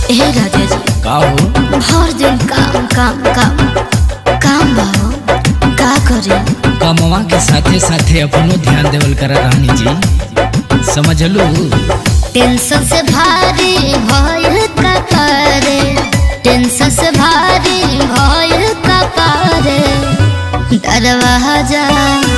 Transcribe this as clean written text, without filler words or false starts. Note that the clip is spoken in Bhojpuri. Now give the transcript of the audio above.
हे राजा जी का हो? भर दिन काम काम काम काम बाहो का करे। कमवा के साथे साथे अपनो ध्यान देवल करा रानी जी, समझलू। टेंशन से भारी भइल का करे, टेंशन से भारी भइल का करे, डरवा जा